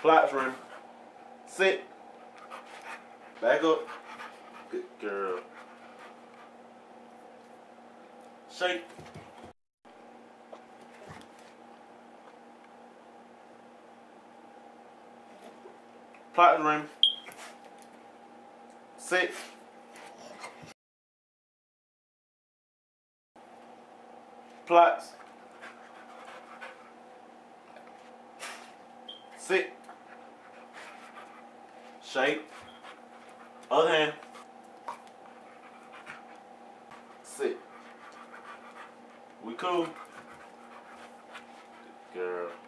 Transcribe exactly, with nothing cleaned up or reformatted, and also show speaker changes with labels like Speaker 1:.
Speaker 1: Plots rim. Sit. Back up. Good girl. Shake. Plots rim. Sit. Plots. Sit. Shake. Other hand. Sit. We cool? Good girl.